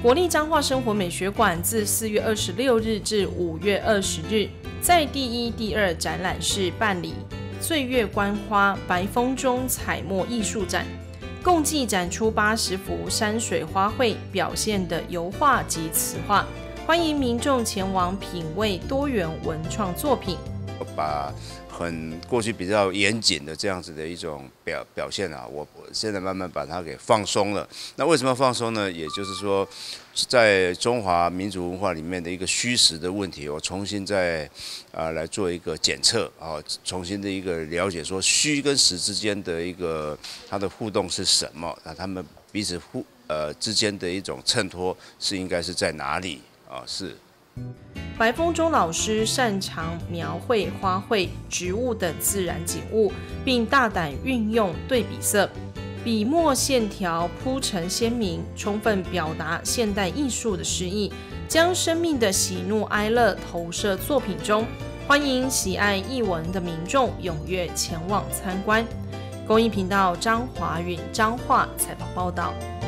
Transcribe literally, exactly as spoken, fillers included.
国立彰化生活美学馆自四月二十六日至五月二十日，在第一、第二展览室办理岁月观花白风中彩墨艺术展，共计展出八十幅山水花卉表现的油画及瓷画，欢迎民众前往品味多元文创作品。 把很过去比较严谨的这样子的一种表表现啊，我我现在慢慢把它给放松了。那为什么放松呢？也就是说，在中华民族文化里面的一个虚实的问题，我重新再啊、呃、来做一个检测啊，重新的一个了解，说虚跟实之间的一个它的互动是什么？那他们彼此互呃之间的一种衬托是应该是在哪里啊？是。 白风中老师擅长描绘花卉、植物等自然景物，并大胆运用对比色，笔墨线条铺陈鲜明，充分表达现代艺术的诗意，将生命的喜怒哀乐投射作品中。欢迎喜爱艺文的民众踊跃前往参观。公益频道张华允彰化采访报道。